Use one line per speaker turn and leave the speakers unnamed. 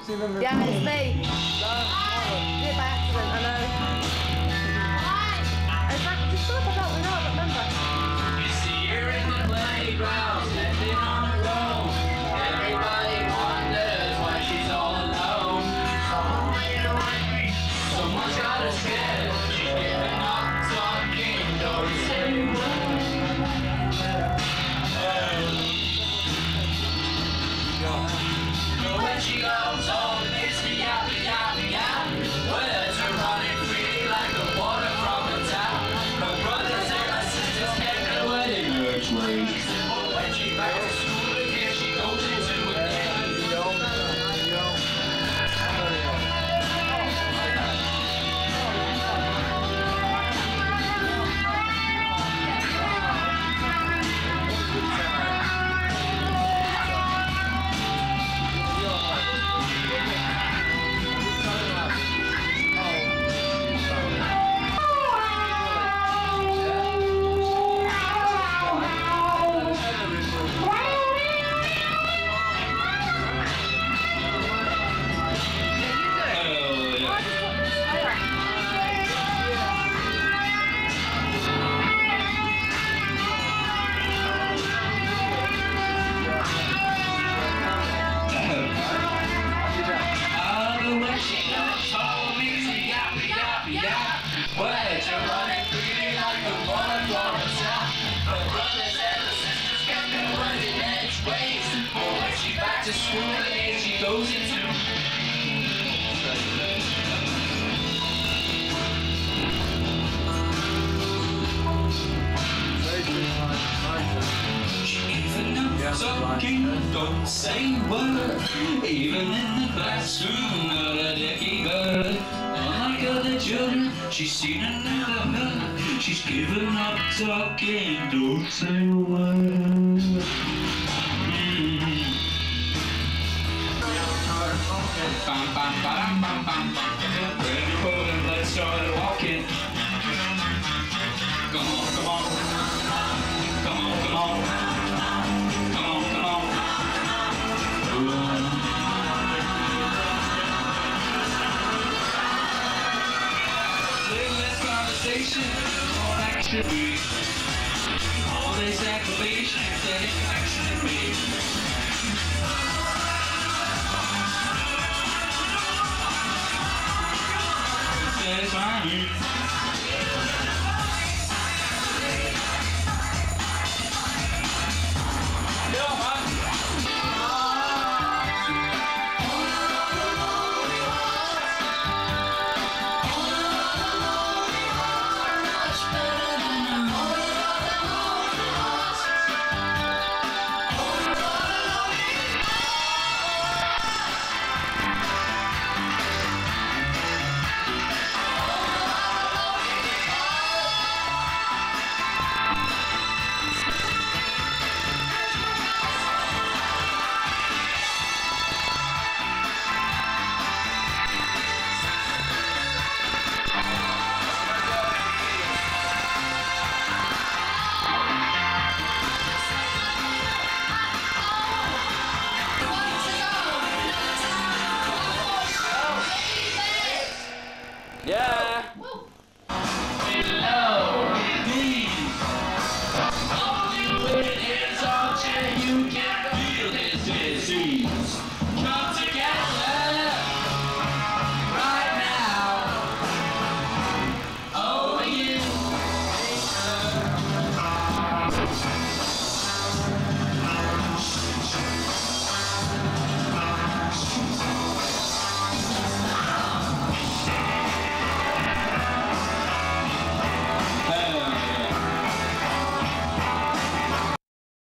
seen them.
Yeah, it's me. Did it by accident, I know. In fact, just thought I don't know, I don't remember.
You see her in the playground, standing on her own. Everybody wonders why she's all alone. Someone made her angry, someone's got her scared. She's giving up talking, don't say a word. When she goes home, it's the yappy yappy yap. Words are running free like the water from a tap. Her brothers and her sisters can't go in her ways. When she back to school again, she goes into a den. Words are running free like the water from a tap. Her brothers and her sisters kept her running edgeways. But when she's back to school again, she goes into even up talking, don't say a word. Even in the classroom, not a dicky bird. Unlike other children, she's seen another her. She's given up talking, don't say a word. Bam, bam, bam, bam, bam, bam. Ready for them, let's start walking. Come on, come on. Come on, come on. Come on, come on. Live this conversation on action. All this activation, satisfaction in me. Satisfying me.